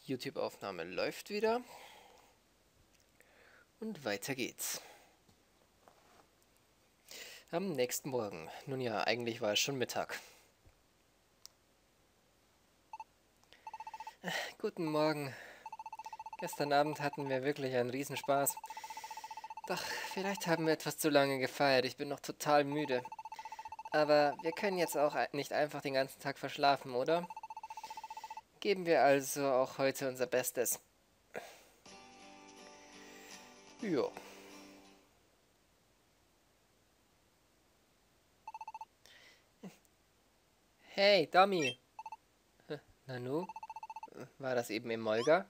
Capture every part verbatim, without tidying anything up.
YouTube-Aufnahme läuft wieder. Und weiter geht's. Am nächsten Morgen. Nun ja, eigentlich war es schon Mittag. Guten Morgen. Gestern Abend hatten wir wirklich einen Riesenspaß. Doch vielleicht haben wir etwas zu lange gefeiert. Ich bin noch total müde. Aber wir können jetzt auch nicht einfach den ganzen Tag verschlafen, oder? Geben wir also auch heute unser Bestes. Jo. Hey, Dummy. Nanu? War das eben Emolga?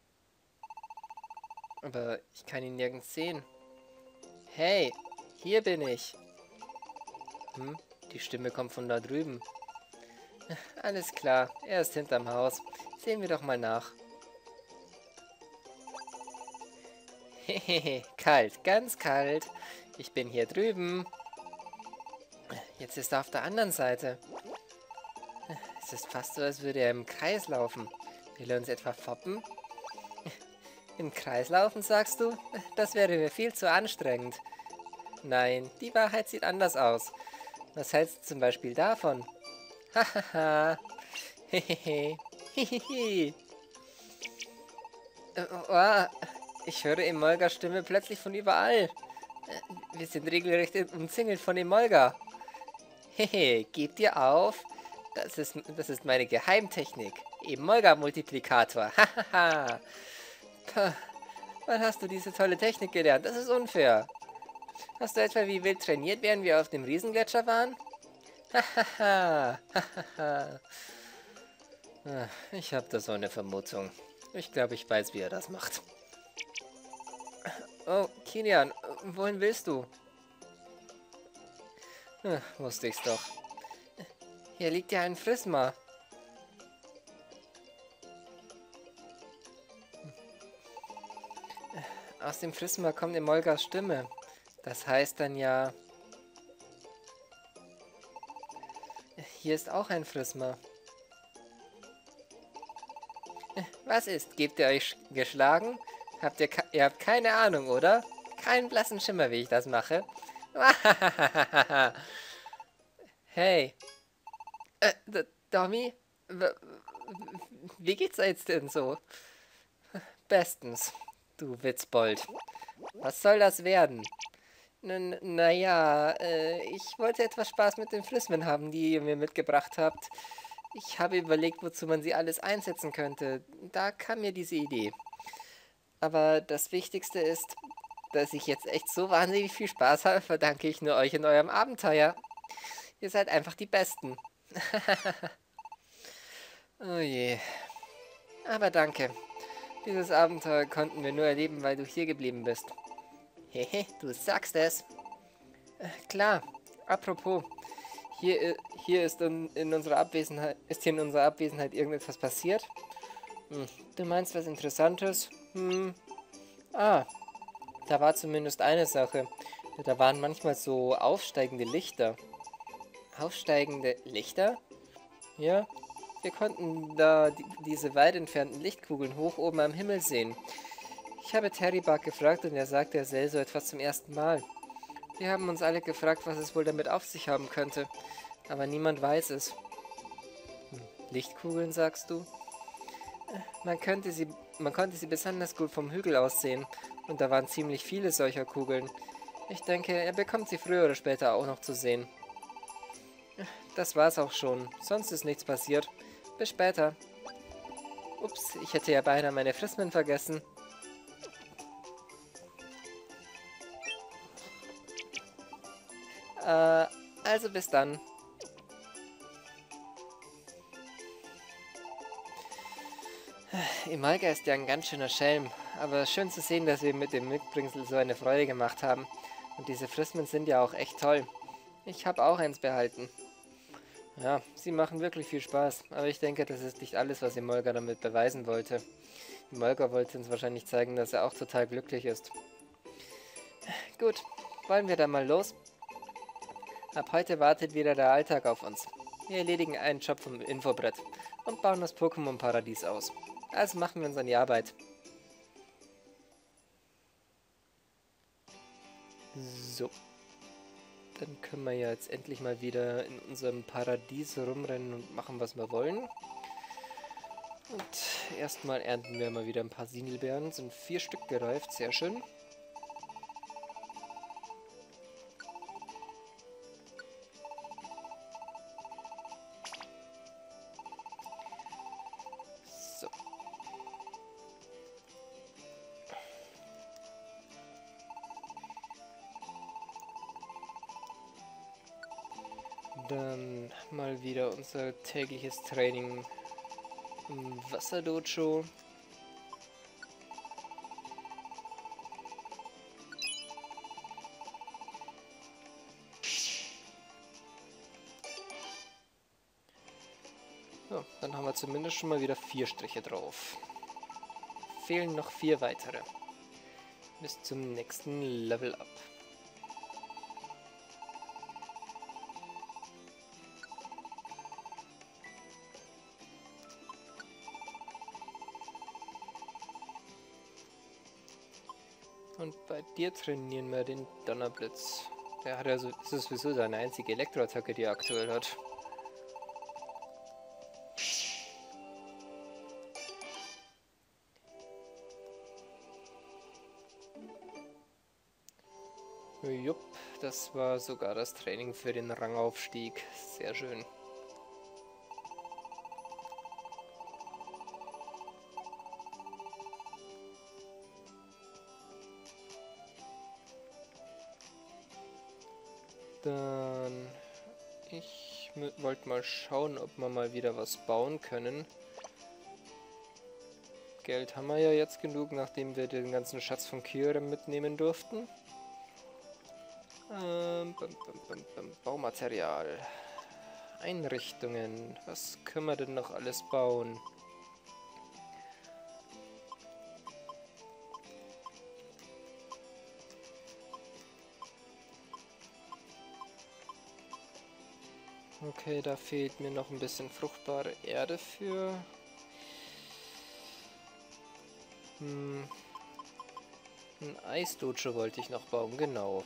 Aber ich kann ihn nirgends sehen. Hey, hier bin ich. Hm, die Stimme kommt von da drüben. Alles klar, er ist hinterm Haus. Sehen wir doch mal nach. Hehehe, kalt, ganz kalt. Ich bin hier drüben. Jetzt ist er auf der anderen Seite. Es ist fast so, als würde er im Kreis laufen. Will er uns etwa foppen? Im Kreis laufen, sagst du? Das wäre mir viel zu anstrengend. Nein, die Wahrheit sieht anders aus. Was hältst du zum Beispiel davon? Hahaha. Hehehe. Hehehe. Oh, ich höre Emolgas Stimme plötzlich von überall. Wir sind regelrecht umzingelt von Emolga. Hehe, gebt ihr auf? Das ist, das ist meine Geheimtechnik. Emolga-Multiplikator. Hahaha. Wann hast du diese tolle Technik gelernt? Das ist unfair. Hast du etwa wie wild trainiert, während wir auf dem Riesengletscher waren? Hahaha. Hahaha. Ich habe da so eine Vermutung. Ich glaube, ich weiß, wie er das macht. Oh, Kilian, wohin willst du? Hm, wusste ich's doch. Hier liegt ja ein Frisma. Aus dem Frisma kommt Emolgas Stimme. Das heißt dann ja... Hier ist auch ein Frisma. Was ist? Gebt ihr euch geschlagen? Habt ihr, ihr habt keine Ahnung, oder? Keinen blassen Schimmer, wie ich das mache. Hey. Äh, Dommy? Wie geht's jetzt denn so? Bestens, du Witzbold. Was soll das werden? N naja, äh, ich wollte etwas Spaß mit den Frismen haben, die ihr mir mitgebracht habt. Ich habe überlegt, wozu man sie alles einsetzen könnte. Da kam mir diese Idee. Aber das Wichtigste ist, dass ich jetzt echt so wahnsinnig viel Spaß habe, verdanke ich nur euch in eurem Abenteuer. Ihr seid einfach die Besten. Oh je. Aber danke. Dieses Abenteuer konnten wir nur erleben, weil du hier geblieben bist. Hehe, du sagst es. Äh, klar. Apropos. Hier, hier ist in, in unserer Abwesenheit, ist hier in unserer Abwesenheit irgendetwas passiert? Hm, du meinst was Interessantes? Hm. Ah, da war zumindest eine Sache. Da waren manchmal so aufsteigende Lichter. Aufsteigende Lichter? Ja, wir konnten da die, diese weit entfernten Lichtkugeln hoch oben am Himmel sehen. Ich habe Terry Bug gefragt und er sagte, er sähe so etwas zum ersten Mal. Wir haben uns alle gefragt, was es wohl damit auf sich haben könnte. Aber niemand weiß es. Hm, Lichtkugeln, sagst du? Man könnte sie, man konnte sie besonders gut vom Hügel aus sehen. Und da waren ziemlich viele solcher Kugeln. Ich denke, er bekommt sie früher oder später auch noch zu sehen. Das war's auch schon. Sonst ist nichts passiert. Bis später. Ups, ich hätte ja beinahe meine Frismen vergessen. Äh, also bis dann. Emolga ist ja ein ganz schöner Schelm, aber schön zu sehen, dass wir mit dem Mitbringsel so eine Freude gemacht haben. Und diese Frismen sind ja auch echt toll. Ich habe auch eins behalten. Ja, sie machen wirklich viel Spaß, aber ich denke, das ist nicht alles, was Emolga damit beweisen wollte. Emolga wollte uns wahrscheinlich zeigen, dass er auch total glücklich ist. Gut, wollen wir dann mal los? Ab heute wartet wieder der Alltag auf uns. Wir erledigen einen Job vom Infobrett und bauen das Pokémon-Paradies aus. Also machen wir uns an die Arbeit. So. Dann können wir ja jetzt endlich mal wieder in unserem Paradies rumrennen und machen, was wir wollen. Und erstmal ernten wir mal wieder ein paar Sinelbeeren. Sind vier Stück gereift, sehr schön. So. Dann mal wieder unser tägliches Training im Wasserdojo. So, dann haben wir zumindest schon mal wieder vier Striche drauf. Fehlen noch vier weitere. Bis zum nächsten Level Up. Und bei dir trainieren wir den Donnerblitz. Der hat ja so, das ist sowieso seine einzige Elektroattacke, die er aktuell hat. Jupp, das war sogar das Training für den Rangaufstieg. Sehr schön. Dann, ich wollte mal schauen, ob wir mal wieder was bauen können. Geld haben wir ja jetzt genug, nachdem wir den ganzen Schatz von Kyurem mitnehmen durften. Ähm, bum, bum, bum, bum, Baumaterial. Einrichtungen. Was können wir denn noch alles bauen? Okay, da fehlt mir noch ein bisschen fruchtbare Erde für. Hm. Ein Eisdojo wollte ich noch bauen, genau.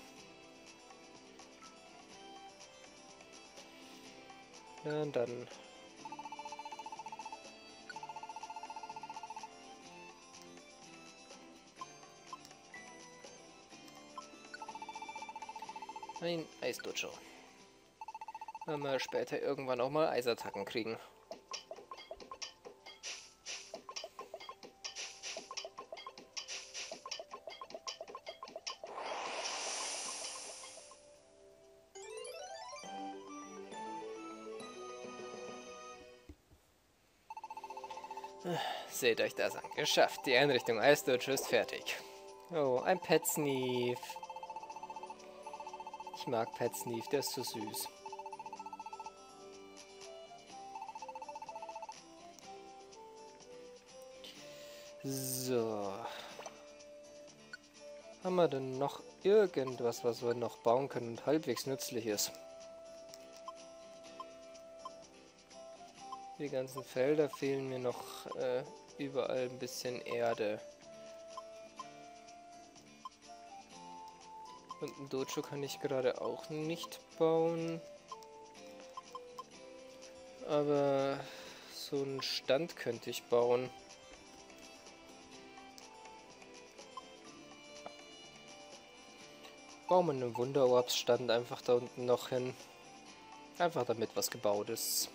Ja, und dann. Ein Eisdojo. Wenn wir später irgendwann auch mal Eisattacken kriegen. Seht euch das an. Geschafft. Die Einrichtung Eisdojo ist fertig. Oh, ein Pet Sneef. Ich mag Pet Sneef, der ist so süß. So. Haben wir denn noch irgendwas, was wir noch bauen können und halbwegs nützlich ist? Die ganzen Felder fehlen mir noch äh, überall ein bisschen Erde. Und ein Dojo kann ich gerade auch nicht bauen. Aber so einen Stand könnte ich bauen. Bauen wir einen Wunderorbsstand einfach da unten noch hin. Einfach damit was gebaut ist.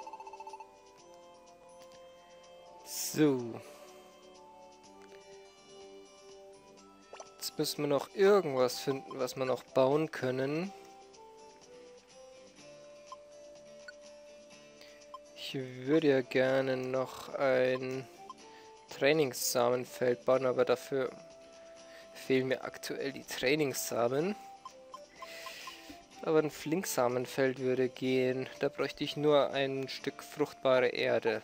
So. Jetzt müssen wir noch irgendwas finden, was wir noch bauen können. Ich würde ja gerne noch ein Trainingssamenfeld bauen, aber dafür fehlen mir aktuell die Trainingssamen. Aber ein Flinksamenfeld würde gehen. Da bräuchte ich nur ein Stück fruchtbare Erde.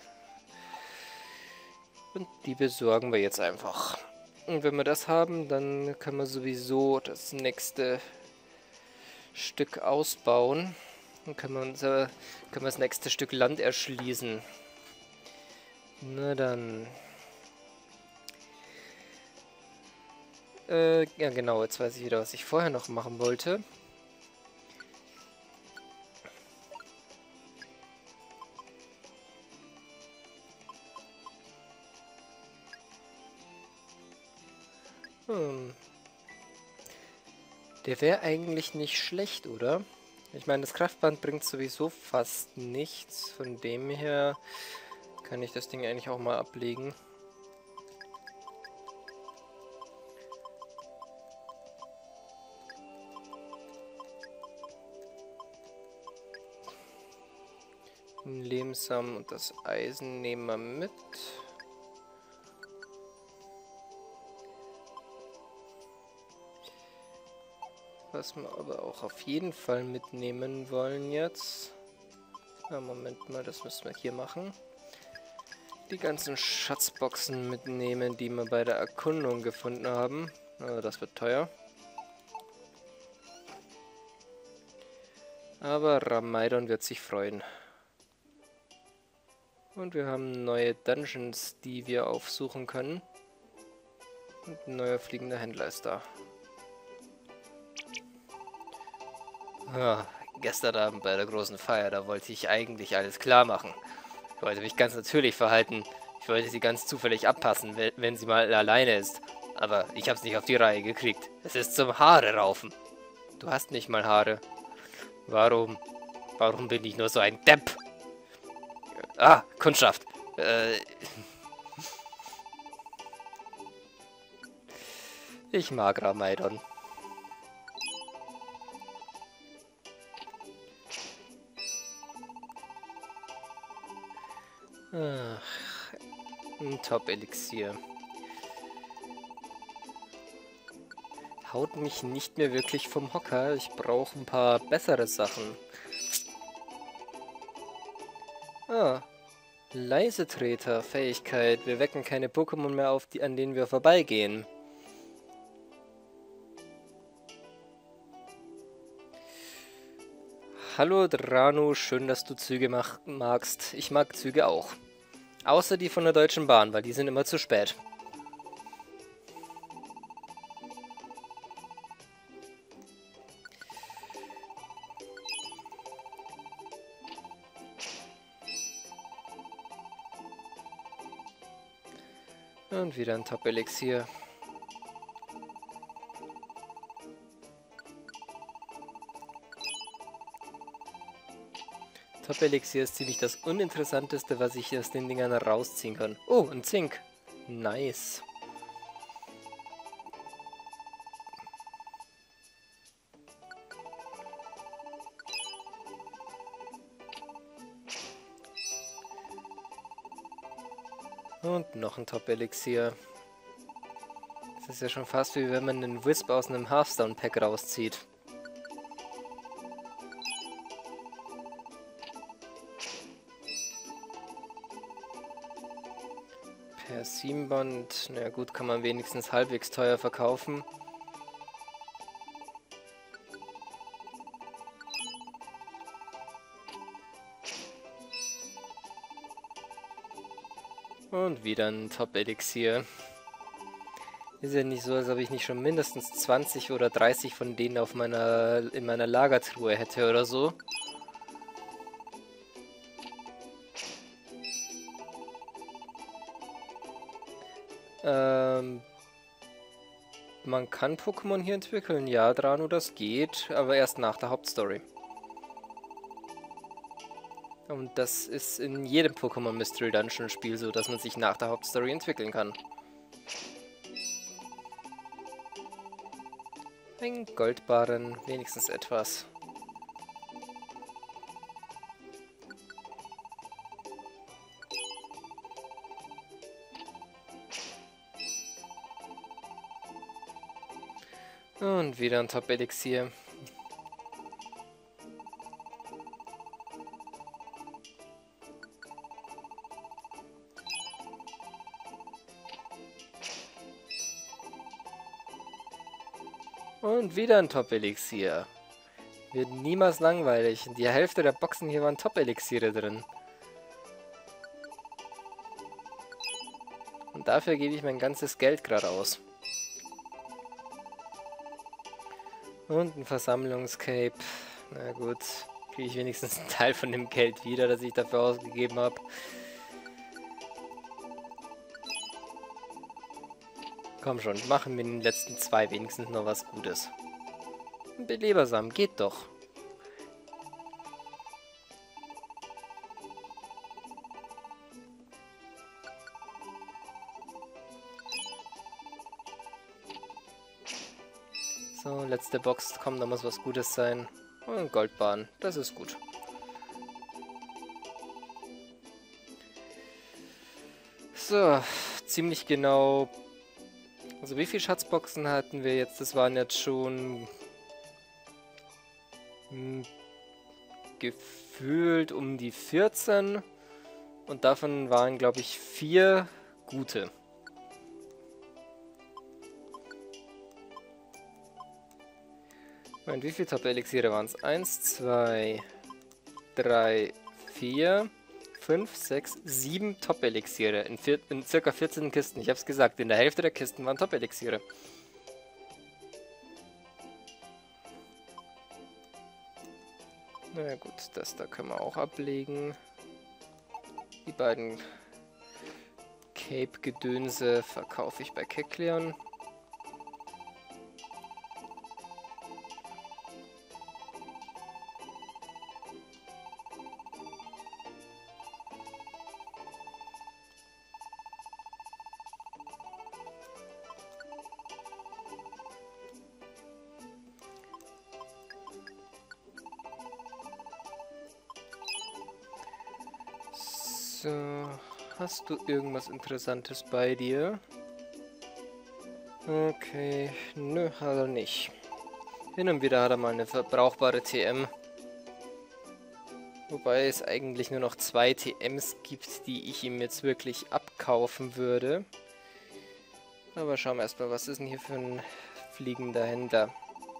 Und die besorgen wir jetzt einfach. Und wenn wir das haben, dann können wir sowieso das nächste Stück ausbauen. Dann können wir, unser, können wir das nächste Stück Land erschließen. Na dann. Äh, ja genau, jetzt weiß ich wieder, was ich vorher noch machen wollte. Hm. Der wäre eigentlich nicht schlecht, oder? Ich meine, das Kraftband bringt sowieso fast nichts. Von dem her kann ich das Ding eigentlich auch mal ablegen. Den Lehmsamen und das Eisen nehmen wir mit. Was wir aber auch auf jeden Fall mitnehmen wollen jetzt. Ja, Moment mal, das müssen wir hier machen. Die ganzen Schatzboxen mitnehmen, die wir bei der Erkundung gefunden haben. Also das wird teuer. Aber Ramaidon wird sich freuen. Und wir haben neue Dungeons, die wir aufsuchen können. Und ein neuer fliegender Händler ist da. Ja, gestern Abend bei der großen Feier, da wollte ich eigentlich alles klar machen. Ich wollte mich ganz natürlich verhalten. Ich wollte sie ganz zufällig abpassen, wenn sie mal alleine ist. Aber ich hab's nicht auf die Reihe gekriegt. Es ist zum Haare raufen. Du hast nicht mal Haare. Warum? Warum bin ich nur so ein Depp? Ah, Kundschaft. Äh... Ich mag Ramaidon. Ach, ein Top-Elixier. Haut mich nicht mehr wirklich vom Hocker. Ich brauche ein paar bessere Sachen. Ah, Leisetreter-Fähigkeit. Wir wecken keine Pokémon mehr auf, die, an denen wir vorbeigehen. Hallo Drano, schön, dass du Züge mach magst. Ich mag Züge auch. Außer die von der Deutschen Bahn, weil die sind immer zu spät. Und wieder ein Top-Elixier. Top-Elixier ist ziemlich das Uninteressanteste, was ich aus den Dingern rausziehen kann. Oh, ein Zink. Nice. Und noch ein Top-Elixier. Das ist ja schon fast wie wenn man einen Wisp aus einem Hearthstone-Pack rauszieht. Persimband, na gut, kann man wenigstens halbwegs teuer verkaufen. Und wieder ein Top-Elixier. Ist ja nicht so, als ob ich nicht schon mindestens zwanzig oder dreißig von denen auf meiner, in meiner Lagertruhe hätte oder so. Ähm, man kann Pokémon hier entwickeln, ja, Drano, das geht, aber erst nach der Hauptstory. Und das ist in jedem Pokémon Mystery Dungeon Spiel so, dass man sich nach der Hauptstory entwickeln kann. Ein Goldbarren, wenigstens etwas. Und wieder ein Top-Elixier. Und wieder ein Top-Elixier. Wird niemals langweilig. Die Hälfte der Boxen hier waren Top-Elixiere drin. Und dafür gebe ich mein ganzes Geld gerade aus. Und ein Versammlungscape. Na gut, kriege ich wenigstens einen Teil von dem Geld wieder, das ich dafür ausgegeben habe. Komm schon, machen wir in den letzten zwei wenigstens noch was Gutes. Ein Belebersamen, geht doch. So, letzte Box, komm, da muss was Gutes sein. Und ein Goldbarren, das ist gut. So, ziemlich genau. Also wie viele Schatzboxen hatten wir jetzt? Das waren jetzt schon hm, gefühlt um die vierzehn. Und davon waren, glaube ich, vier gute. Und wie viele Top-Elixiere waren es? eins, zwei, drei, vier, fünf, sechs, sieben Top-Elixiere in, in circa vierzehn Kisten. Ich habe es gesagt, in der Hälfte der Kisten waren Top-Elixiere. Na gut, das da können wir auch ablegen. Die beiden Cape-Gedönse verkaufe ich bei Kecleon. So, hast du irgendwas Interessantes bei dir? Okay, nö, hat er nicht. Hin und wieder hat er mal eine verbrauchbare T M. Wobei es eigentlich nur noch zwei T Ms gibt, die ich ihm jetzt wirklich abkaufen würde. Aber schauen wir erstmal, was ist denn hier für ein fliegender Händler?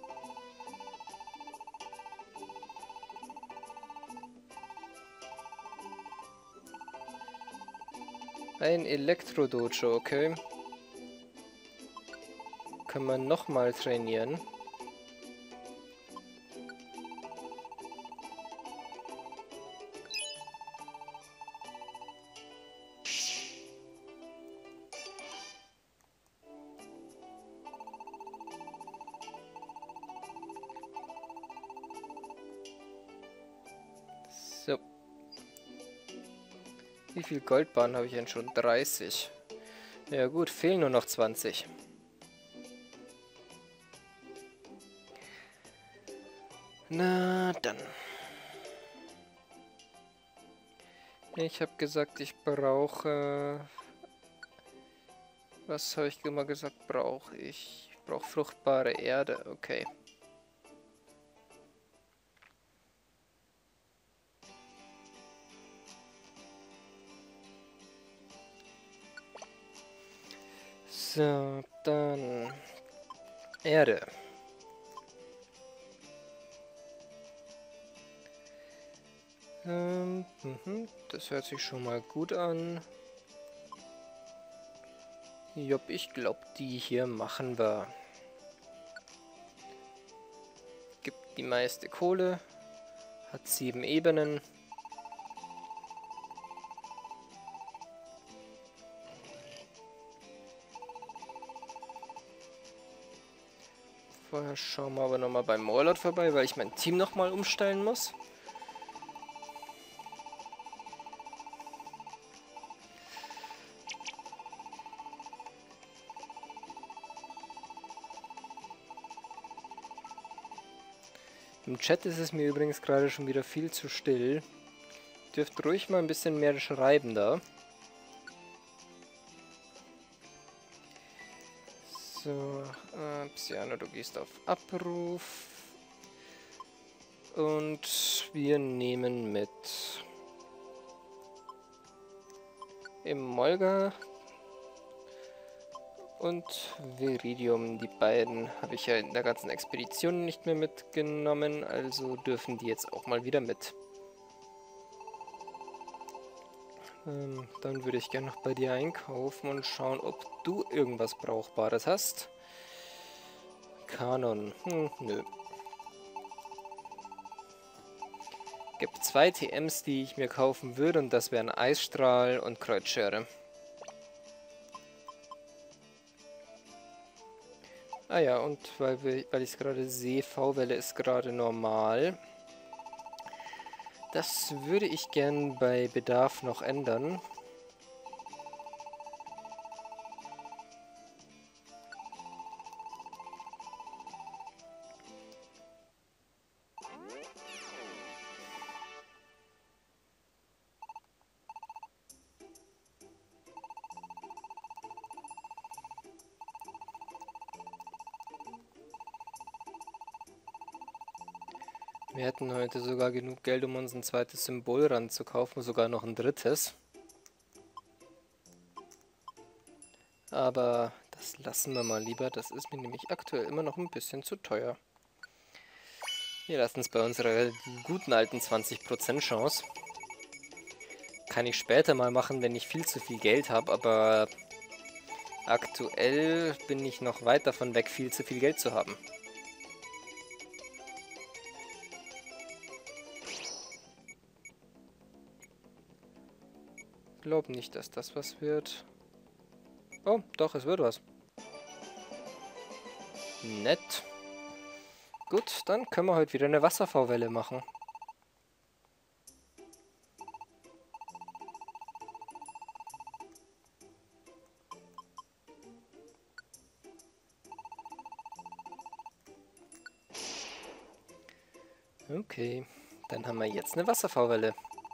Ein Elektro-Dojo, okay. Können wir nochmal trainieren. So. Wie viel Goldbarren habe ich denn schon? dreißig. Ja gut, fehlen nur noch zwanzig. Na dann. Ich habe gesagt, ich brauche... Was habe ich immer gesagt, brauche ich? Ich brauche fruchtbare Erde, okay. So, dann Erde. Ähm, mhm, das hört sich schon mal gut an. Jopp, ich glaube, die hier machen wir. Gibt die meiste Kohle, hat sieben Ebenen. Vorher schauen wir aber nochmal beim Warlord vorbei, weil ich mein Team nochmal umstellen muss. Im Chat ist es mir übrigens gerade schon wieder viel zu still. Dürft ruhig mal ein bisschen mehr schreiben da. So, äh, Psyano, du gehst auf Abruf. Und wir nehmen mit Emolga und Viridium. Die beiden habe ich ja in der ganzen Expedition nicht mehr mitgenommen, also dürfen die jetzt auch mal wieder mit. Ähm, dann würde ich gerne noch bei dir einkaufen und schauen, ob du irgendwas Brauchbares hast. Kanon. Hm, nö. Gibt zwei T Ms, die ich mir kaufen würde, und das wären Eisstrahl und Kreuzschere. Ah ja, und weil, wir, weil ich es gerade sehe, V-Welle ist gerade normal. Das würde ich gern bei Bedarf noch ändern. Wir hätten heute sogar genug Geld, um uns ein zweites Symbol ranzukaufen, sogar noch ein drittes. Aber das lassen wir mal lieber, das ist mir nämlich aktuell immer noch ein bisschen zu teuer. Wir lassen es bei unserer guten alten zwanzig Prozent Chance. Kann ich später mal machen, wenn ich viel zu viel Geld habe, aber aktuell bin ich noch weit davon weg, viel zu viel Geld zu haben. Ich glaube nicht, dass das was wird. Oh, doch, es wird was. Nett. Gut, dann können wir heute wieder eine Wasservorwelle machen. Okay, dann haben wir jetzt eine Wasservorwelle.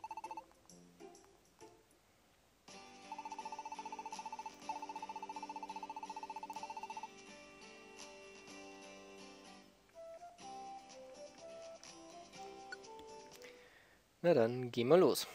Na dann, gehen wir los.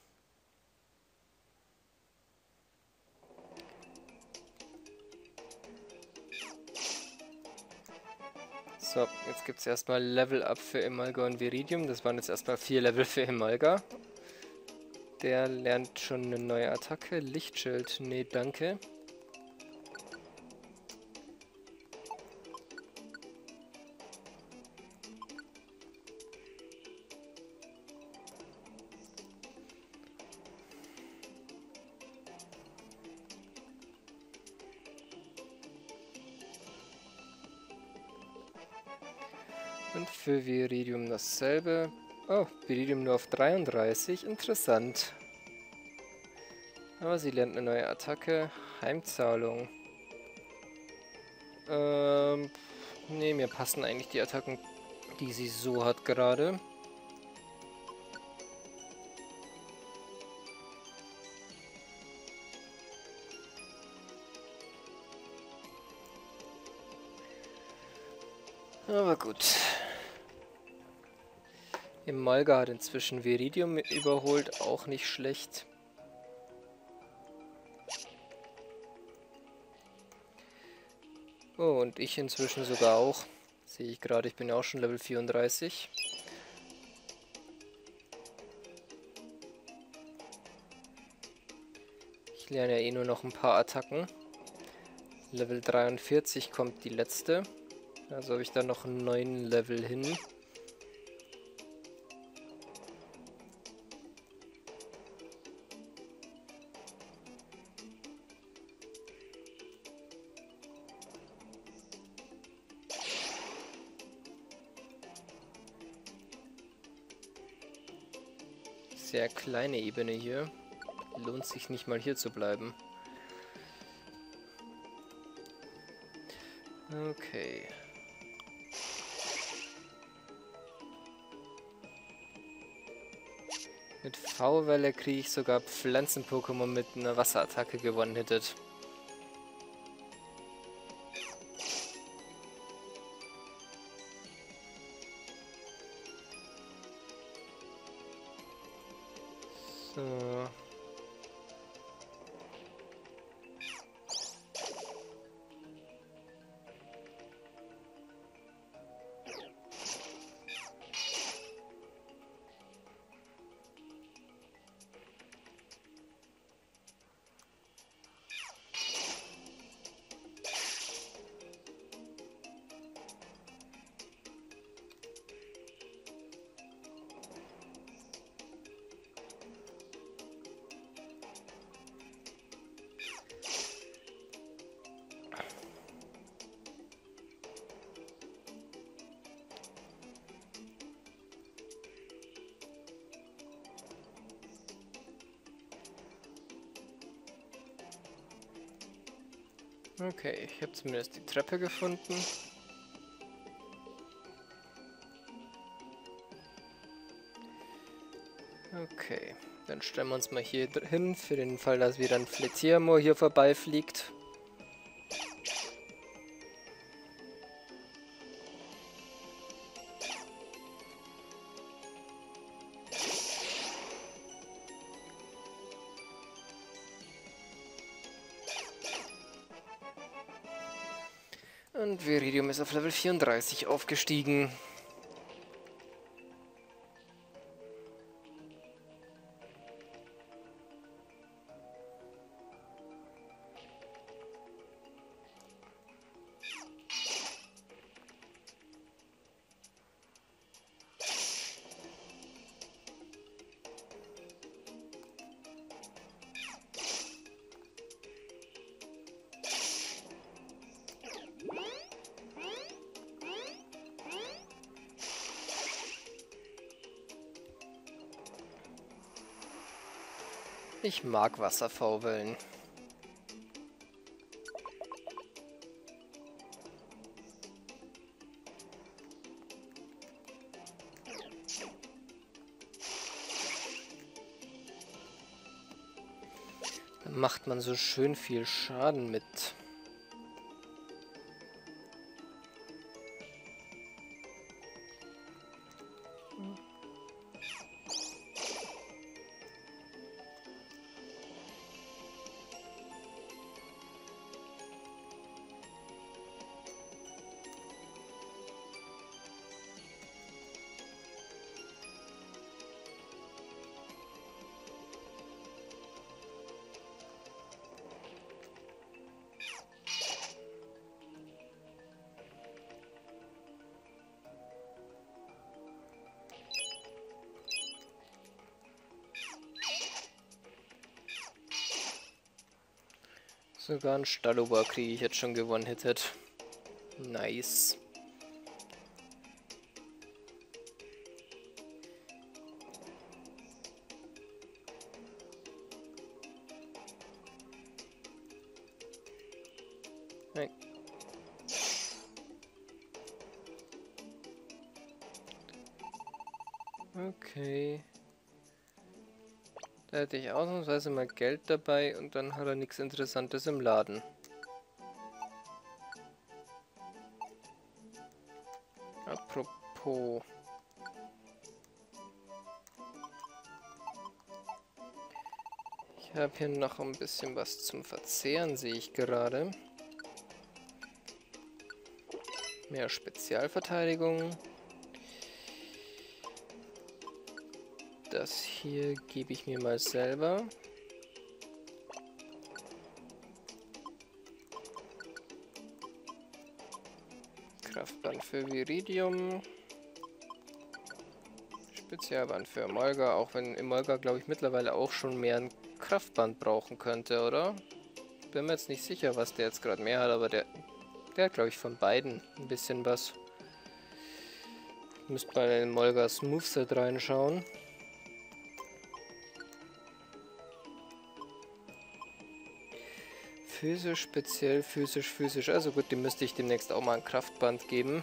So, jetzt gibt es erstmal Level Up für Emolga und Viridium. Das waren jetzt erstmal vier Level für Emolga. Der lernt schon eine neue Attacke. Lichtschild, nee, danke. Und für Viridium dasselbe. Oh, Viridium nur auf dreiunddreißig. Interessant. Aber sie lernt eine neue Attacke. Heimzahlung. Ähm, nee, mir passen eigentlich die Attacken, die sie so hat gerade. Aber gut. Emolga hat inzwischen Viridium überholt, auch nicht schlecht. Oh, und ich inzwischen sogar auch. Sehe ich gerade, ich bin ja auch schon Level vierunddreißig. Ich lerne ja eh nur noch ein paar Attacken. Level dreiundvierzig kommt die letzte. Also habe ich da noch neun Level hin. Sehr kleine Ebene hier. Lohnt sich nicht mal hier zu bleiben. Okay. Mit V-Welle kriege ich sogar Pflanzen-Pokémon mit einer Wasserattacke gewonnen hättet. So. Okay, ich habe zumindest die Treppe gefunden. Okay, dann stellen wir uns mal hier hin, für den Fall, dass wieder ein Fletiermoor hier vorbeifliegt. Und Viridium ist auf Level vierunddreißig aufgestiegen. Ich mag Wasserfaulwellen. Da macht man so schön viel Schaden mit. Sogar ein Stallober kriege ich jetzt schon gewonnen hättet. Nice. Nein. Okay. Da hätte ich ausnahmsweise mal Geld dabei und dann hat er nichts Interessantes im Laden. Apropos. Ich habe hier noch ein bisschen was zum Verzehren, sehe ich gerade. Mehr Spezialverteidigung. Das hier gebe ich mir mal selber. Kraftband für Viridium. Spezialband für Emolga, auch wenn Emolga, glaube ich, mittlerweile auch schon mehr ein Kraftband brauchen könnte, oder? Bin mir jetzt nicht sicher, was der jetzt gerade mehr hat, aber der, der hat, glaube ich, von beiden ein bisschen was. Müsst mal in Emolgas Moveset reinschauen. Physisch, speziell, physisch, physisch. Also gut, dem müsste ich demnächst auch mal ein Kraftband geben.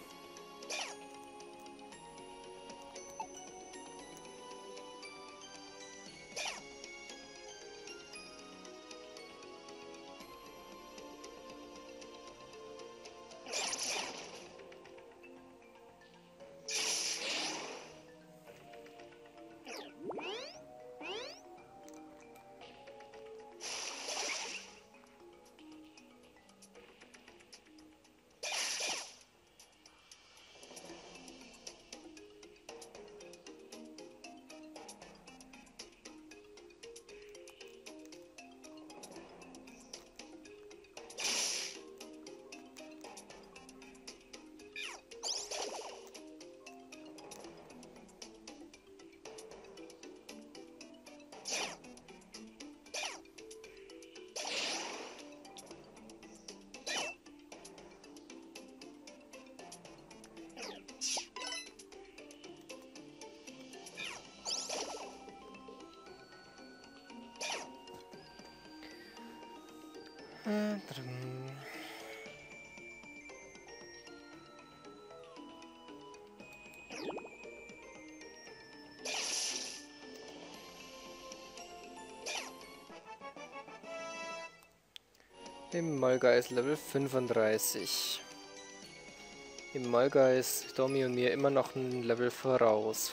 Im Molga Level fünfunddreißig. Im Molga ist Domi und mir immer noch ein Level voraus.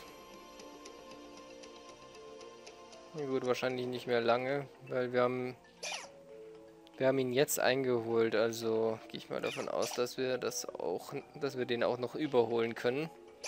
Gut, wahrscheinlich nicht mehr lange, weil wir haben wir haben ihn jetzt eingeholt, also gehe ich mal davon aus, dass wir das auch, dass wir den auch noch überholen können.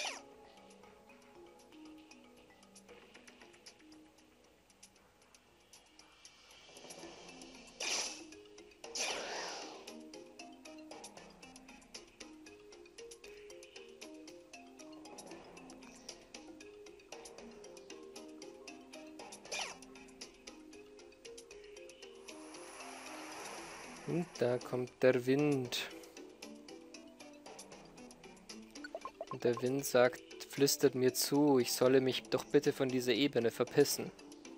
Und da kommt der Wind. Und der Wind sagt, flüstert mir zu, ich solle mich doch bitte von dieser Ebene verpissen.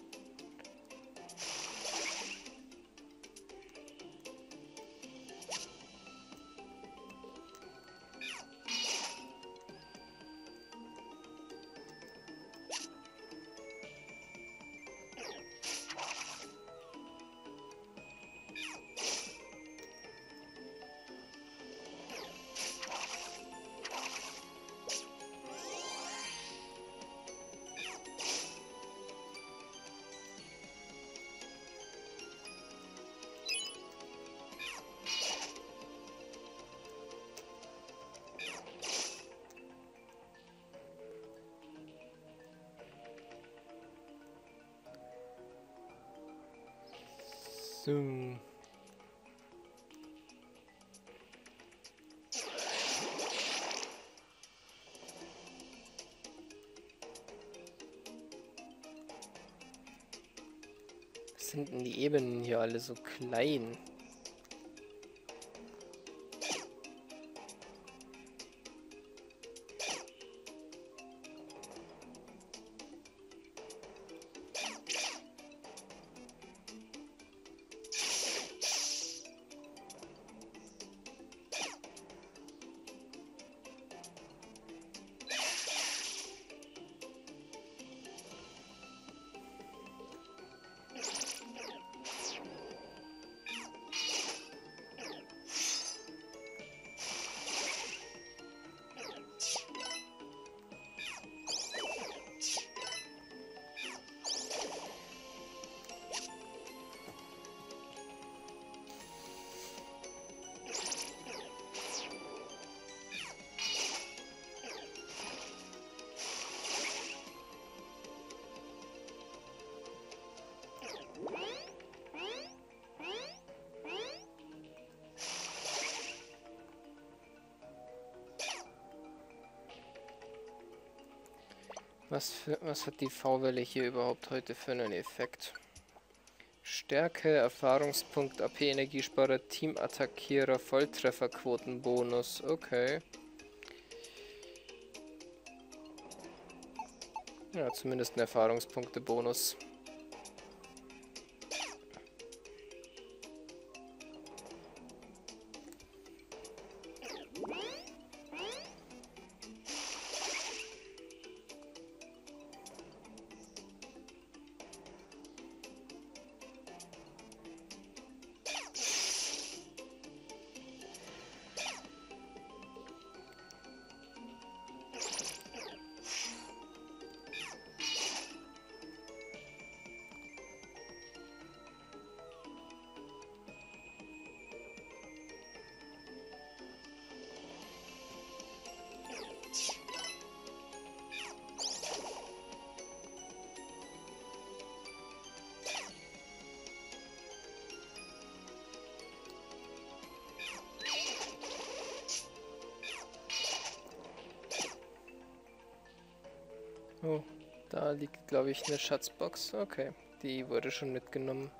So. Was sind denn die Ebenen hier alle so klein? Was, für, was hat die V-Welle hier überhaupt heute für einen Effekt? Stärke, Erfahrungspunkt, A P, Energiesparer, Teamattackierer, Volltrefferquotenbonus. Okay. Ja, zumindest ein Erfahrungspunkte-Bonus. Oh, da liegt, glaube ich, eine Schatzbox. Okay, die wurde schon mitgenommen.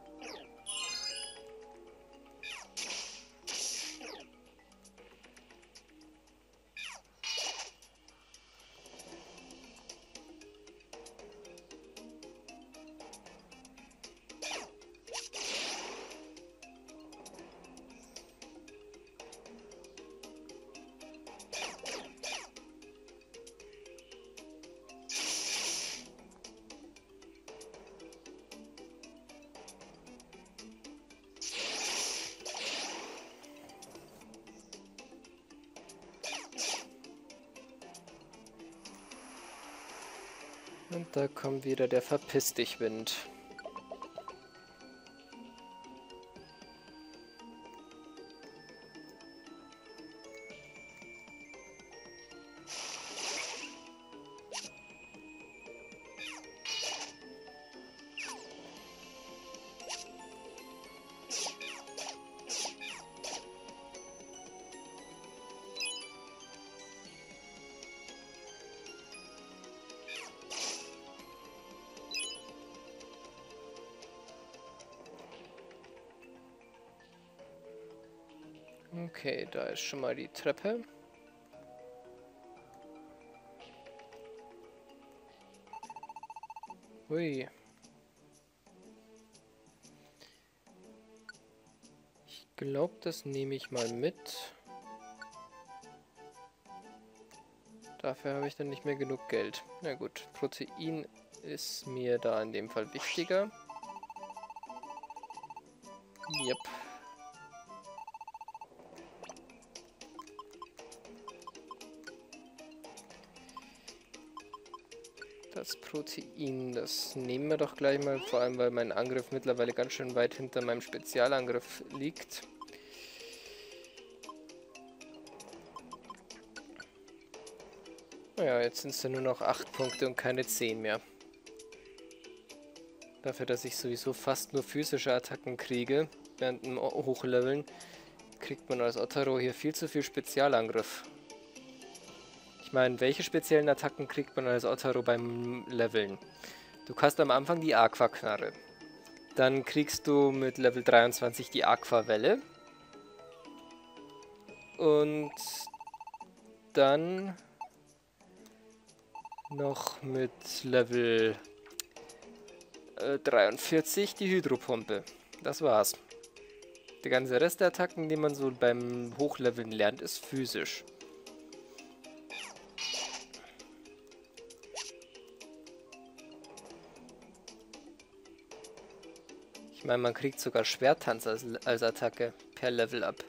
Und da kommt wieder der Verpiss dich Wind. Okay, da ist schon mal die Treppe. Ui. Ich glaube, das nehme ich mal mit. Dafür habe ich dann nicht mehr genug Geld. Na gut, Protein ist mir da in dem Fall wichtiger. Yep. Das Protein, das nehmen wir doch gleich mal, vor allem weil mein Angriff mittlerweile ganz schön weit hinter meinem Spezialangriff liegt. Naja, jetzt sind es ja nur noch acht Punkte und keine zehn mehr. Dafür, dass ich sowieso fast nur physische Attacken kriege, während dem Hochleveln, kriegt man als Otaro hier viel zu viel Spezialangriff. Ich meine, welche speziellen Attacken kriegt man als Otaro beim Leveln? Du hast am Anfang die Aqua-Knarre. Dann kriegst du mit Level dreiundzwanzig die Aqua-Welle. Und dann noch mit Level äh, dreiundvierzig die Hydropumpe. Das war's. Der ganze Rest der Attacken, die man so beim Hochleveln lernt, ist physisch. Ich meine, man kriegt sogar Schwerttanz als, als Attacke per Level up.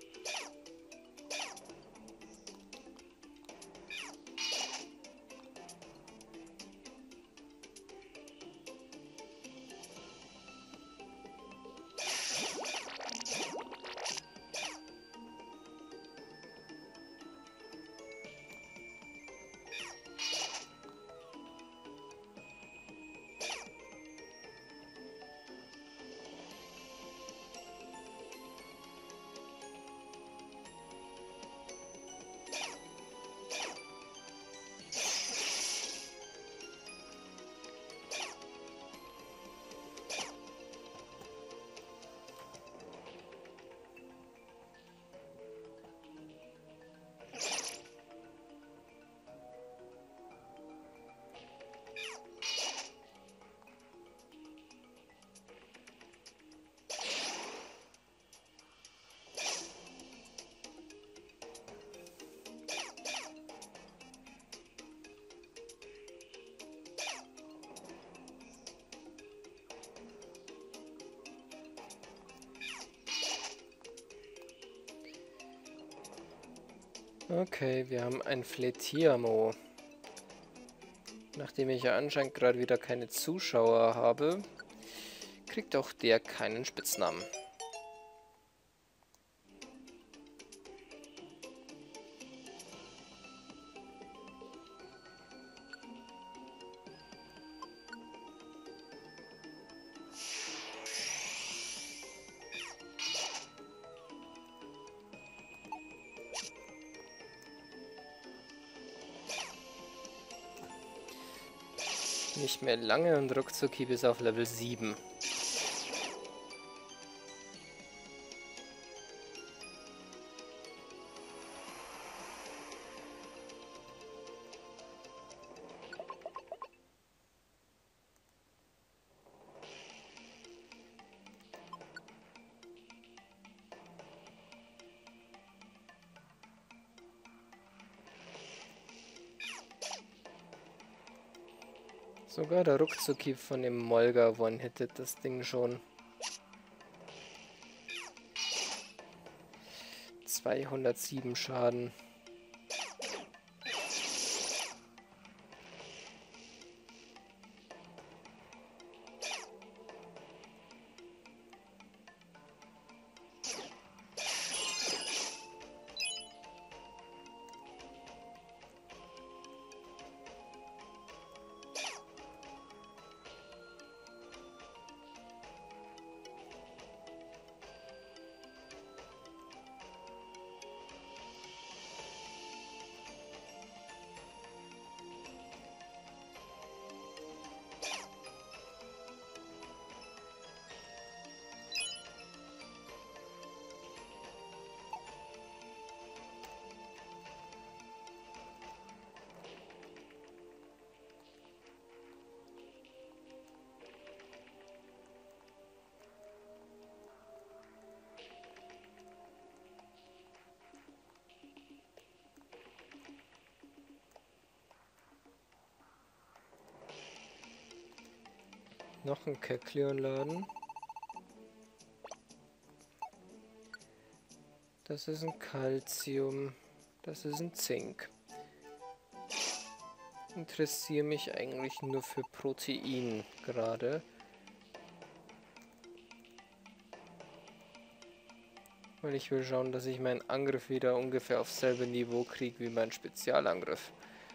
Okay, wir haben ein Fletiermo. Nachdem ich ja anscheinend gerade wieder keine Zuschauer habe, kriegt auch der keinen Spitznamen. Nicht mehr lange und ruckzuck bis auf Level sieben. Sogar der Ruckzucki von dem Molga one-hittet das Ding schon. zweihundertsieben Schaden. Noch ein Kekleon-Laden. Das ist ein Calcium. Das ist ein Zink. Interessiere mich eigentlich nur für Protein gerade. Weil ich will schauen, dass ich meinen Angriff wieder ungefähr auf selbe Niveau kriege wie mein Spezialangriff.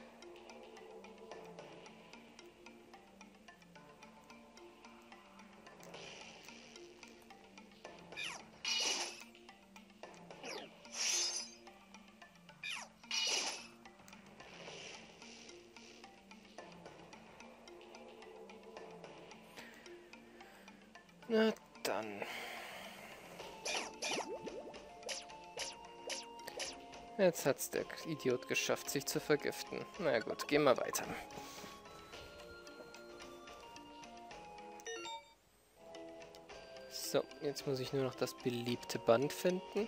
Na dann. Jetzt hat's der Idiot geschafft, sich zu vergiften. Na gut, gehen wir weiter. So, jetzt muss ich nur noch das beliebte Band finden.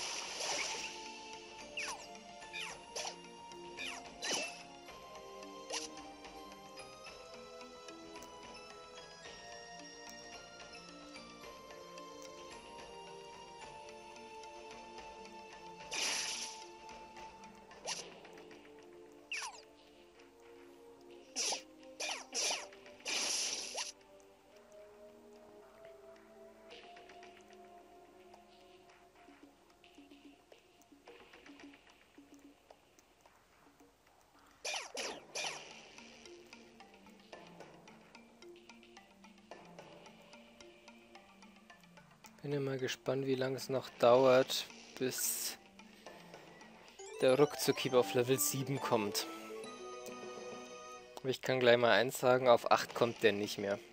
Bin ja mal gespannt, wie lange es noch dauert, bis der Ruckzuck auf Level sieben kommt. Aber ich kann gleich mal eins sagen, auf acht kommt der nicht mehr.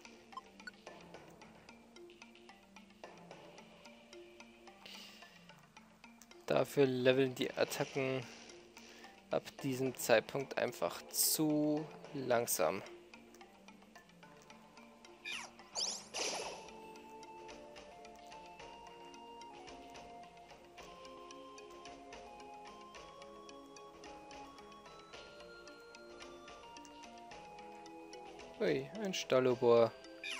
Dafür leveln die Attacken ab diesem Zeitpunkt einfach zu langsam. Ui, ein Stallobor.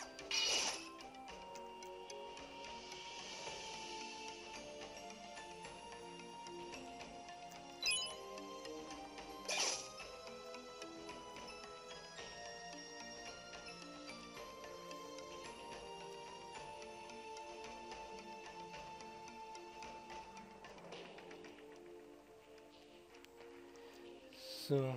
So.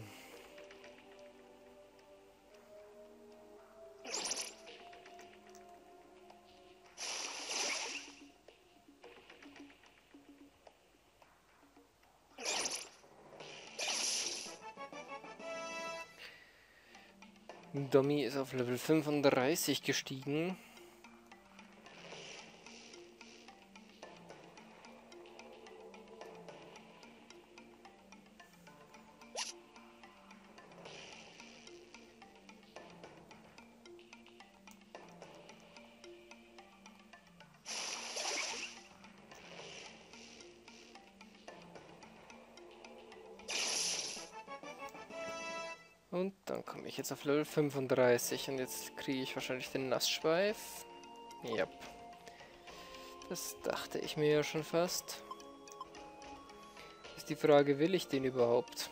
Domi ist auf Level fünfunddreißig gestiegen. Und dann komme ich jetzt auf Level fünfunddreißig und jetzt kriege ich wahrscheinlich den Nassschweif. Ja. Das dachte ich mir ja schon fast. Ist die Frage, will ich den überhaupt?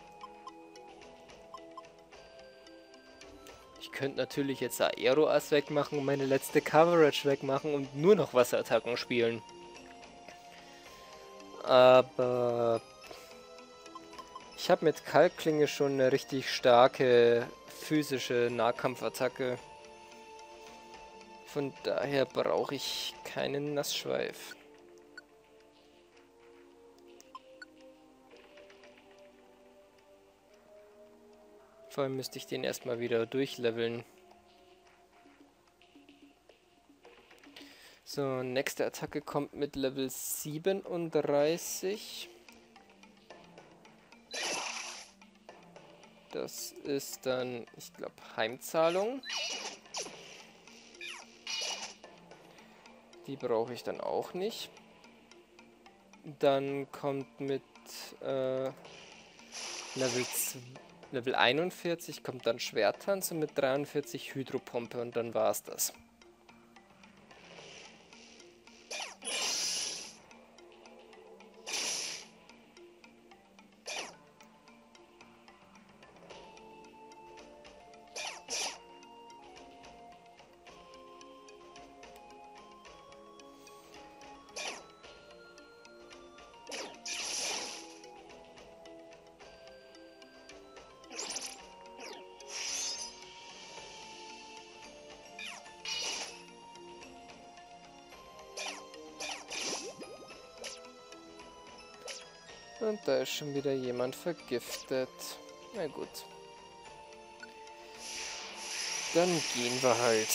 Ich könnte natürlich jetzt Aero-Ass wegmachen und meine letzte Coverage wegmachen und nur noch Wasserattacken spielen. Aber ich habe mit Kalkklinge schon eine richtig starke physische Nahkampfattacke. Von daher brauche ich keinen Nassschweif. Vor allem müsste ich den erstmal wieder durchleveln. So, nächste Attacke kommt mit Level siebenunddreißig. Das ist dann, ich glaube, Heimzahlung. Die brauche ich dann auch nicht. Dann kommt mit äh, Level Level einundvierzig kommt dann Schwerttanz und mit dreiundvierzig Hydropompe und dann war's das. Und da ist schon wieder jemand vergiftet. Na gut. Dann gehen wir halt.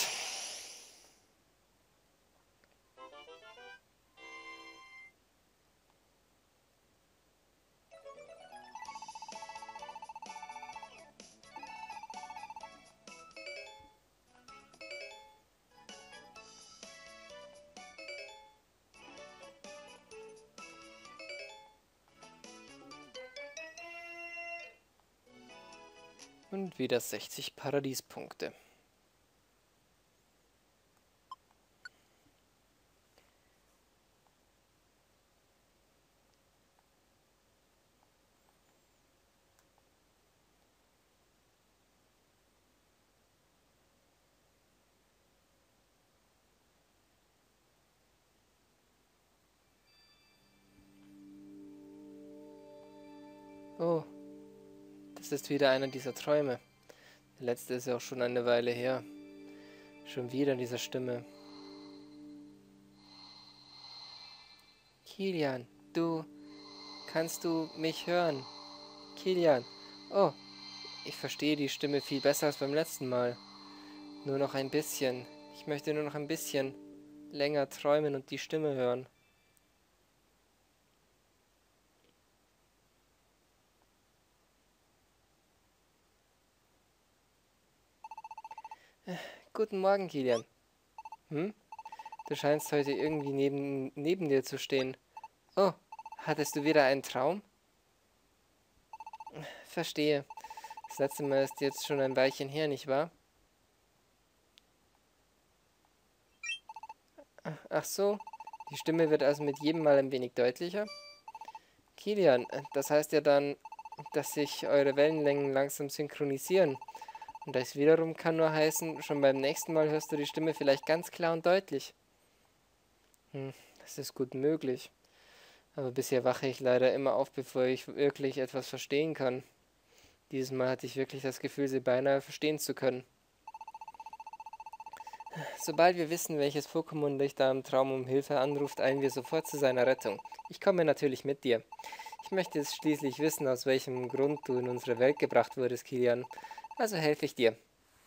Und wieder sechzig Paradiespunkte. Oh, das ist wieder einer dieser Träume. Der letzte ist ja auch schon eine Weile her. Schon wieder diese Stimme. Kilian, du... Kannst du mich hören? Kilian. Oh, ich verstehe die Stimme viel besser als beim letzten Mal. Nur noch ein bisschen. Ich möchte nur noch ein bisschen länger träumen und die Stimme hören. Guten Morgen, Kilian. Hm? Du scheinst heute irgendwie neben, neben dir zu stehen. Oh, hattest du wieder einen Traum? Verstehe. Das letzte Mal ist jetzt schon ein Weilchen her, nicht wahr? Ach so, die Stimme wird also mit jedem Mal ein wenig deutlicher. Kilian, das heißt ja dann, dass sich eure Wellenlängen langsam synchronisieren. Und das wiederum kann nur heißen, schon beim nächsten Mal hörst du die Stimme vielleicht ganz klar und deutlich. Hm, das ist gut möglich. Aber bisher wache ich leider immer auf, bevor ich wirklich etwas verstehen kann. Dieses Mal hatte ich wirklich das Gefühl, sie beinahe verstehen zu können. Sobald wir wissen, welches Pokémon dich da im Traum um Hilfe anruft, eilen wir sofort zu seiner Rettung. Ich komme natürlich mit dir. Ich möchte es schließlich wissen, aus welchem Grund du in unsere Welt gebracht wurdest, Kilian. Also helfe ich dir.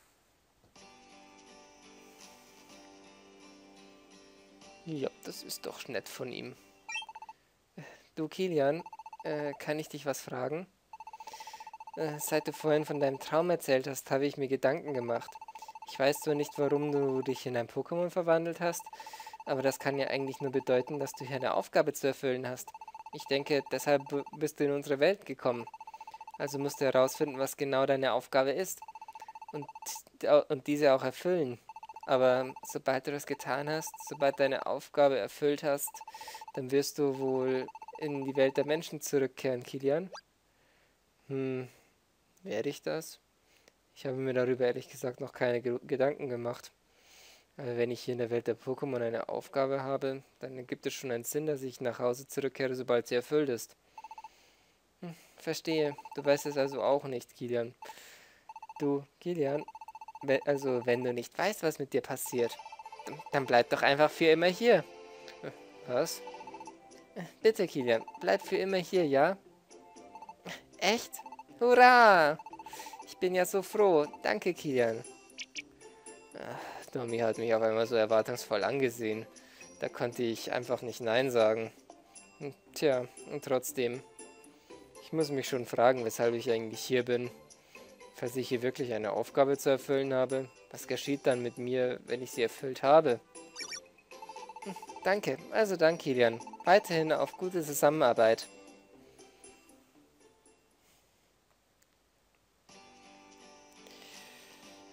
Ja, das ist doch nett von ihm. Du, Kilian, äh, kann ich dich was fragen? Äh, seit du vorhin von deinem Traum erzählt hast, habe ich mir Gedanken gemacht. Ich weiß zwar nicht, warum du dich in ein Pokémon verwandelt hast, aber das kann ja eigentlich nur bedeuten, dass du hier eine Aufgabe zu erfüllen hast. Ich denke, deshalb bist du in unsere Welt gekommen. Also musst du herausfinden, was genau deine Aufgabe ist. Und, und diese auch erfüllen. Aber sobald du das getan hast, sobald deine Aufgabe erfüllt hast, dann wirst du wohl in die Welt der Menschen zurückkehren, Kilian. Hm, werde ich das? Ich habe mir darüber ehrlich gesagt noch keine Ge- Gedanken gemacht. Aber wenn ich hier in der Welt der Pokémon eine Aufgabe habe, dann gibt es schon einen Sinn, dass ich nach Hause zurückkehre, sobald sie erfüllt ist. Hm, verstehe. Du weißt es also auch nicht, Kilian. Du, Kilian, we- also wenn du nicht weißt, was mit dir passiert, dann, dann bleib doch einfach für immer hier. Äh, Was? Äh, Bitte, Kilian, bleib für immer hier, ja? Echt? Hurra! Ich bin ja so froh. Danke, Kilian. Ach, Domi hat mich auf einmal so erwartungsvoll angesehen. Da konnte ich einfach nicht Nein sagen. Hm, Tja, und trotzdem. Ich muss mich schon fragen, weshalb ich eigentlich hier bin. Falls ich hier wirklich eine Aufgabe zu erfüllen habe, was geschieht dann mit mir, wenn ich sie erfüllt habe? Hm, Danke, also dann, Kilian. Weiterhin auf gute Zusammenarbeit.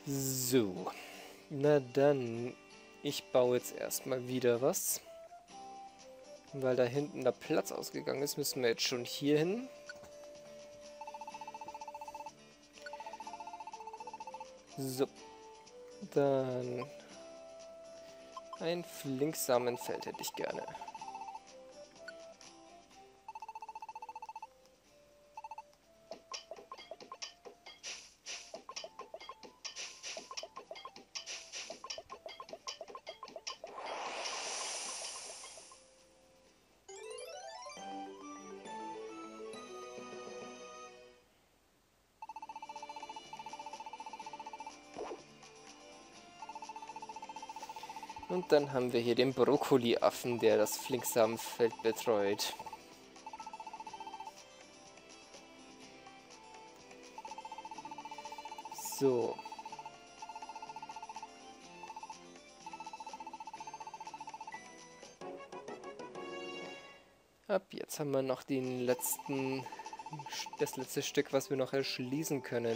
So. Na dann, ich baue jetzt erstmal wieder was. Weil da hinten der Platz ausgegangen ist, müssen wir jetzt schon hier hin. So. Dann ein Flinksamenfeld hätte ich gerne. Und dann haben wir hier den Brokkoli-Affen, der das Flinksamenfeld betreut. So. Ab jetzt haben wir noch den letzten, das letzte Stück, was wir noch erschließen können.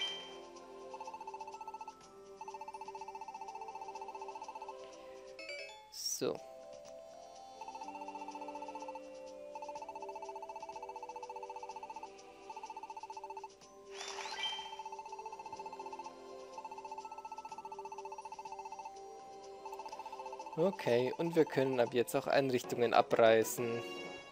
So. Okay, und wir können ab jetzt auch Einrichtungen abreißen.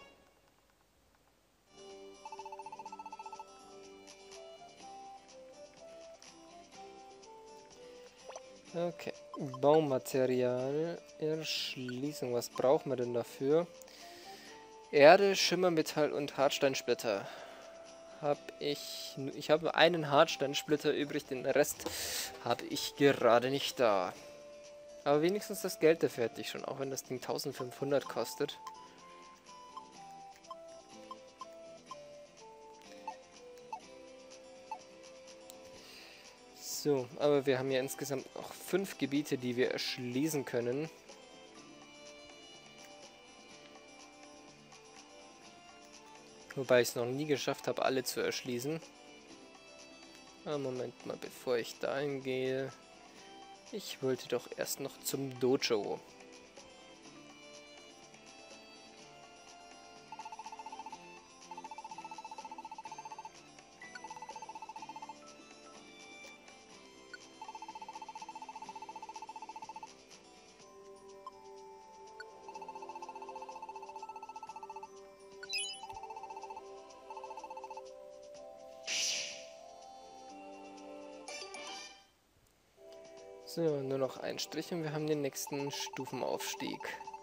Okay, Baumaterial, Erschließung, was brauchen wir denn dafür? Erde, Schimmermetall und Hartsteinsplitter. Hab ich, ich habe einen Hartsteinsplitter übrig, den Rest habe ich gerade nicht da. Aber wenigstens das Geld dafür hätte ich schon, auch wenn das Ding eintausendfünfhundert kostet. So, aber wir haben ja insgesamt noch fünf Gebiete, die wir erschließen können. Wobei ich es noch nie geschafft habe, alle zu erschließen. Ah, Moment mal, bevor ich dahin gehe. Ich wollte doch erst noch zum Dojo. So, nur noch ein Strich und wir haben den nächsten Stufenaufstieg.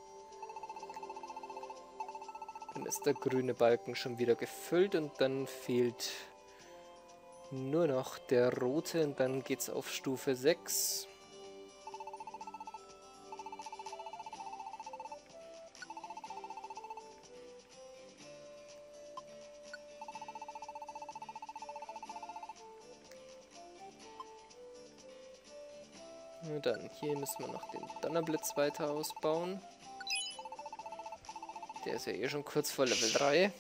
Dann ist der grüne Balken schon wieder gefüllt und dann fehlt nur noch der rote und dann geht's auf Stufe sechs. Und dann hier müssen wir noch den Donnerblitz weiter ausbauen. Der ist ja eh schon kurz vor Level drei.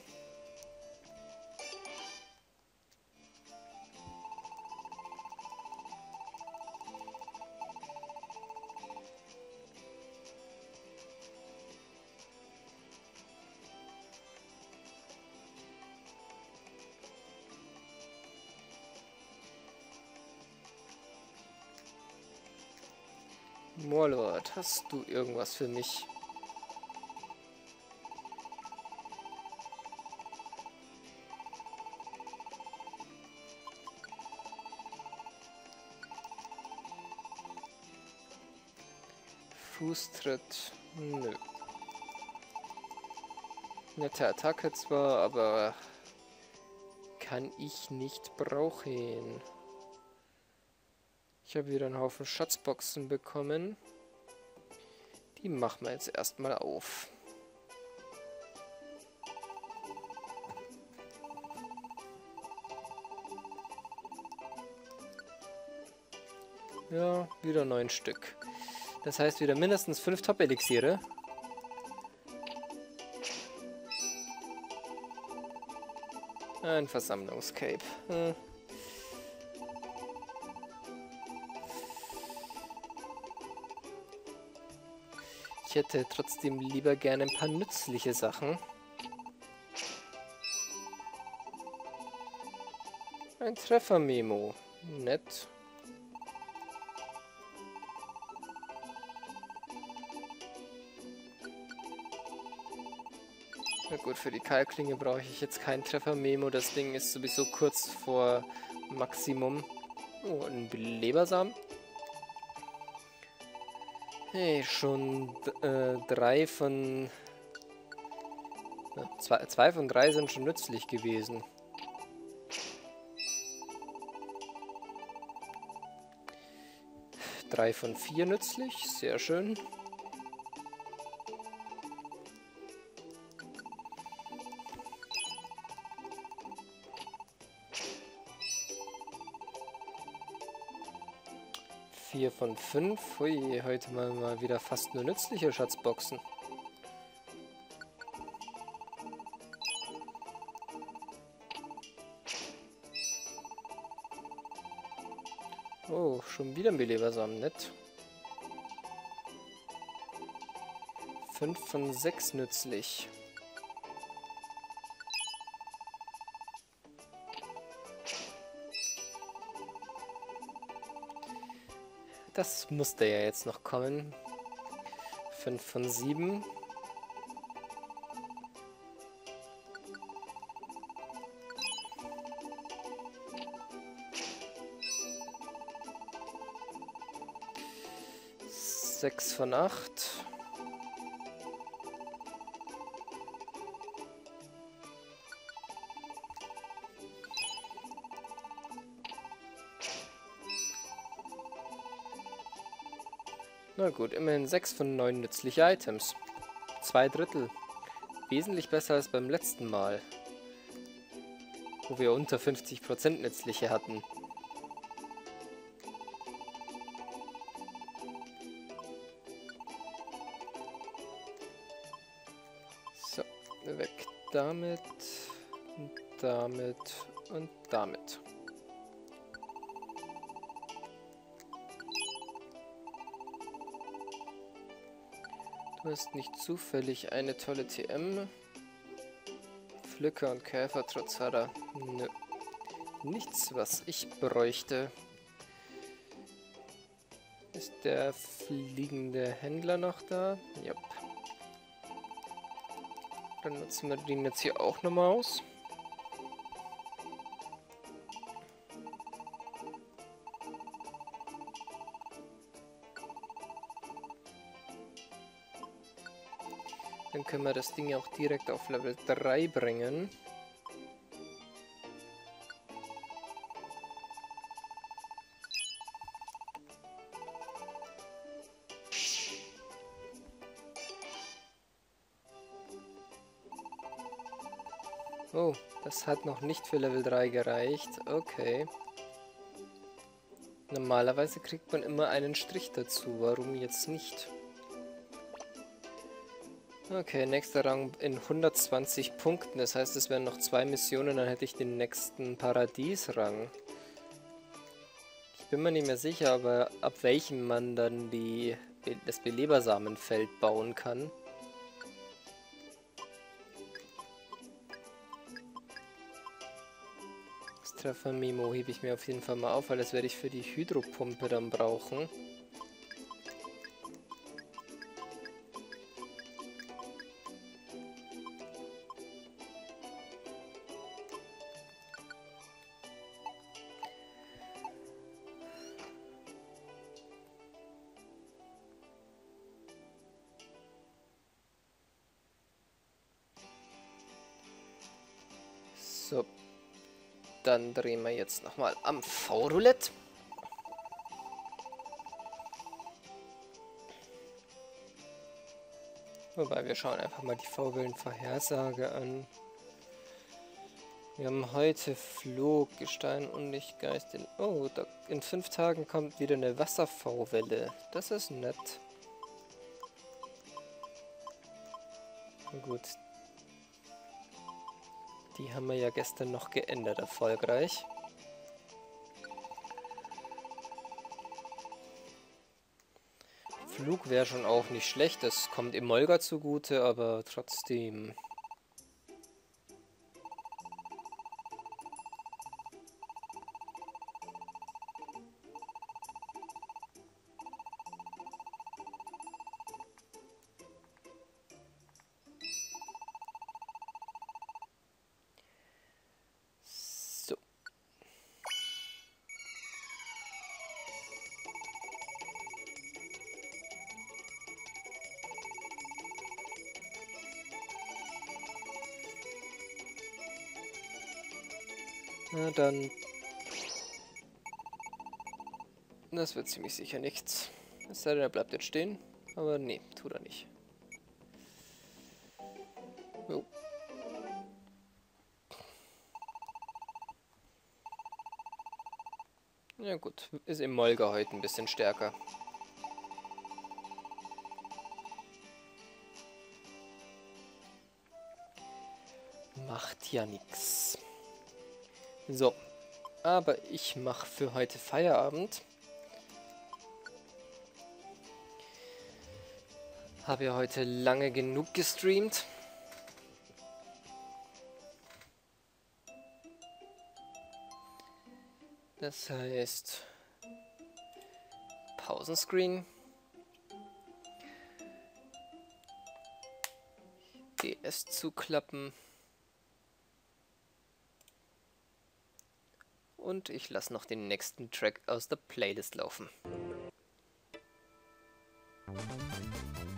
Morlord, hast du irgendwas für mich? Fußtritt? Nö. Nette Attacke zwar, aber kann ich nicht brauchen. Ich habe wieder einen Haufen Schatzboxen bekommen. Die machen wir jetzt erstmal auf. Ja, wieder neun Stück. Das heißt wieder mindestens fünf Top-Elixiere. Ein Versammlungscape. Hm. Ich hätte trotzdem lieber gerne ein paar nützliche Sachen. Ein Treffer-Memo. Nett. Na gut, für die Keilklinge brauche ich jetzt kein Treffer-Memo. Das Ding ist sowieso kurz vor Maximum. Oh, ein Belebersamen. Hey, schon äh, drei von... Ja, zwei, zwei von drei sind schon nützlich gewesen. Drei von vier nützlich, sehr schön. Vier von fünf. Hui, heute mal, mal wieder fast nur nützliche Schatzboxen. Oh, schon wieder ein Belebersamen, nett. fünf von sechs nützlich. Das musste ja jetzt noch kommen. fünf von sieben. sechs von acht. Na gut, immerhin sechs von neun nützliche Items. Zwei Drittel. Wesentlich besser als beim letzten Mal, wo wir unter fünfzig Prozent nützliche hatten. So, weg damit, und damit und damit. Du hast nicht zufällig eine tolle T M? Pflücker und Käfer trotz Hada. Nö. Nichts, was ich bräuchte. Ist der fliegende Händler noch da? Jupp. Dann nutzen wir den jetzt hier auch nochmal aus. Dann können wir das Ding auch direkt auf Level drei bringen. Oh, das hat noch nicht für Level drei gereicht. Okay. Normalerweise kriegt man immer einen Strich dazu. Warum jetzt nicht? Okay, nächster Rang in hundertzwanzig Punkten. Das heißt, es wären noch zwei Missionen, dann hätte ich den nächsten Paradiesrang. Ich bin mir nicht mehr sicher, aber ab welchem man dann die, das Belebersamenfeld bauen kann. Das Treffer-Memo hebe ich mir auf jeden Fall mal auf, weil das werde ich für die Hydropumpe dann brauchen. So, dann drehen wir jetzt nochmal am V-Roulette. Wobei, wir schauen einfach mal die V-Wellen-Vorhersage an. Wir haben heute Flug, Gestein, Unlichtgeist. In, oh, da, in fünf Tagen kommt wieder eine Wasser-V-Welle. Das ist nett. Gut. Die haben wir ja gestern noch geändert, erfolgreich. Flug wäre schon auch nicht schlecht. Das kommt Emolga zugute, aber trotzdem. So. Na dann. Das wird ziemlich sicher nichts. Es sei denn, er bleibt jetzt stehen. Aber nee, tut er nicht. Jo. Ja gut, ist im Molga heute ein bisschen stärker. Macht ja nix. So, aber ich mache für heute Feierabend. Habe ja heute lange genug gestreamt. Das heißt, Pausenscreen, D S zuklappen und ich lasse noch den nächsten Track aus der Playlist laufen.